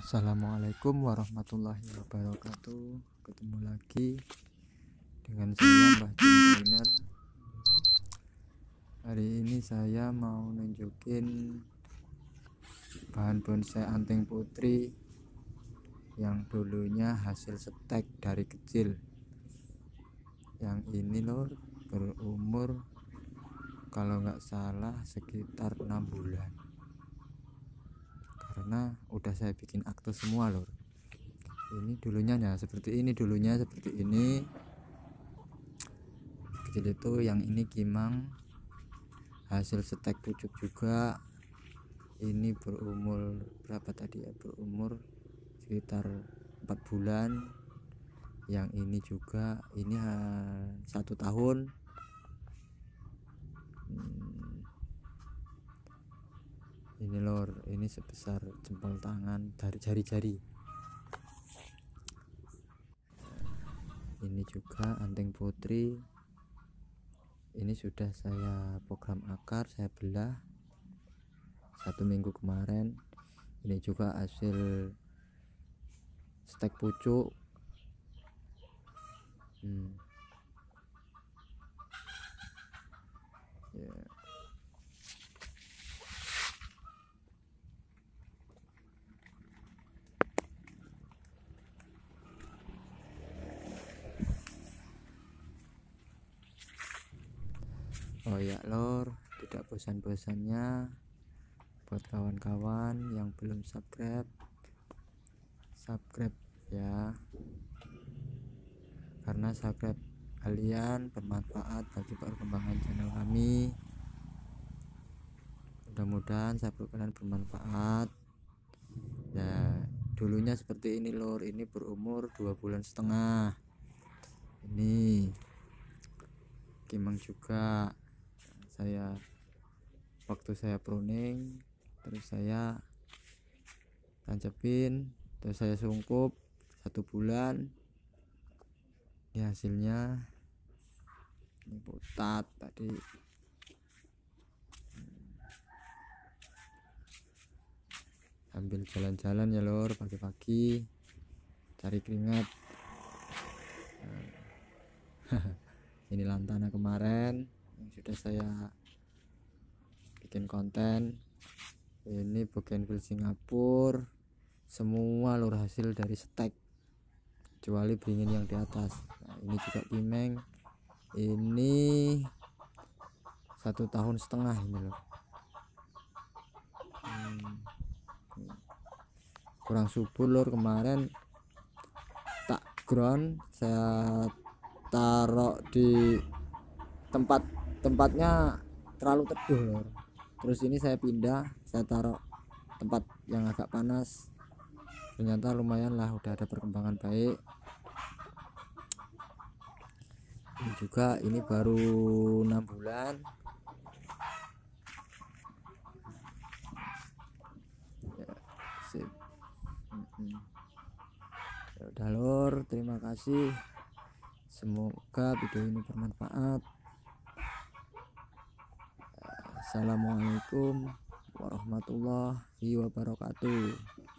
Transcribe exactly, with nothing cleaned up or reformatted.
Assalamualaikum warahmatullahi wabarakatuh. Ketemu lagi dengan saya Mbah Jin Trainer. Hari ini saya mau nunjukin bahan bonsai anting putri yang dulunya hasil stek dari kecil. Yang ini lor berumur kalau nggak salah sekitar enam bulan, karena udah saya bikin akte semua lor. Ini dulunya ya seperti ini, dulunya seperti ini kecil itu. Yang ini kimang hasil stek pucuk juga. Ini berumur berapa tadi ya, berumur sekitar empat bulan. Yang ini juga, ini satu tahun. hmm. Ini lor, ini sebesar jempol tangan dari jari-jari. Ini juga anting putri. Ini sudah saya program akar, saya belah satu minggu kemarin. Ini juga hasil stek pucuk. hmm. yeah. Oh ya lor, tidak bosan-bosannya buat kawan-kawan yang belum subscribe, subscribe ya, karena subscribe kalian bermanfaat bagi perkembangan channel kami. Mudah-mudahan subscribe kalian bermanfaat ya. Dulunya seperti ini lor, ini berumur dua bulan setengah. Ini kimang juga saya waktu saya pruning, terus saya tancepin, terus saya sungkup satu bulan. Ini hasilnya, ini putat tadi. Sambil jalan-jalan ya lor, pagi-pagi cari keringat. Ini lantana kemarin yang sudah saya bikin konten. Ini bougainville Singapura, semua lur hasil dari stek kecuali beringin yang di atas. Nah, ini juga kimeng, ini satu tahun setengah ini loh. hmm. Kurang subur lur, kemarin tak ground, saya taruh di tempat tempatnya terlalu teduh lor. Terus ini saya pindah, saya taruh tempat yang agak panas. Ternyata lumayan lah, udah ada perkembangan baik. Ini juga, ini baru enam bulan. Ya, sip. Hmm. Ya udah lor, terima kasih. Semoga video ini bermanfaat. Assalamualaikum warahmatullahi wabarakatuh.